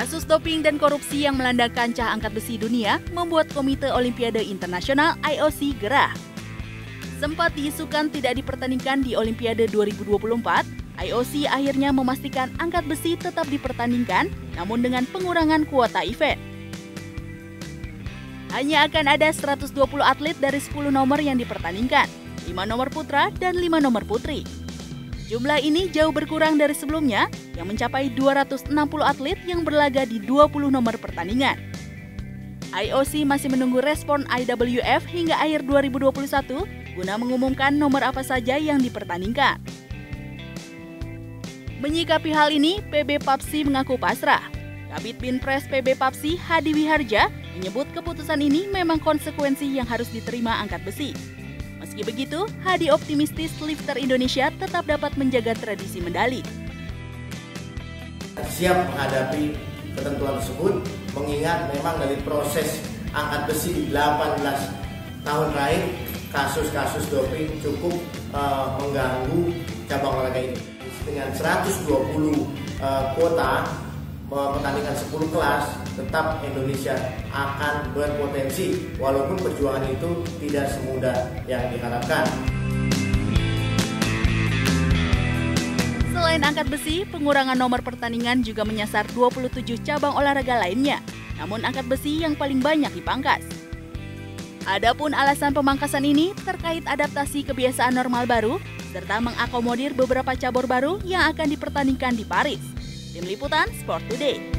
Kasus doping dan korupsi yang melanda kancah angkat besi dunia membuat Komite Olimpiade Internasional IOC gerah. Sempat diisukan tidak dipertandingkan di Olimpiade 2024, IOC akhirnya memastikan angkat besi tetap dipertandingkan, namun dengan pengurangan kuota event. Hanya akan ada 120 atlet dari 10 nomor yang dipertandingkan, 5 nomor putra dan 5 nomor putri. Jumlah ini jauh berkurang dari sebelumnya yang mencapai 260 atlet yang berlaga di 20 nomor pertandingan. IOC masih menunggu respon IWF hingga akhir 2021 guna mengumumkan nomor apa saja yang dipertandingkan. Menyikapi hal ini, PB PAPSI mengaku pasrah. Kabid Binpres PB PAPSI Hadi Wiharja menyebut keputusan ini memang konsekuensi yang harus diterima angkat besi. Meski begitu, Hadi optimistis lifter Indonesia tetap dapat menjaga tradisi medali. Siap menghadapi ketentuan tersebut, mengingat memang dari proses angkat besi di 18 tahun terakhir, kasus-kasus doping cukup mengganggu cabang olahraga ini. Dengan 120 kuota pertandingan 10 kelas, tetap Indonesia akan berpotensi walaupun perjuangan itu tidak semudah yang diharapkan. Selain angkat besi, pengurangan nomor pertandingan juga menyasar 27 cabang olahraga lainnya. Namun angkat besi yang paling banyak dipangkas. Adapun alasan pemangkasan ini terkait adaptasi kebiasaan normal baru serta mengakomodir beberapa cabur baru yang akan dipertandingkan di Paris. Tim Liputan Sport Today.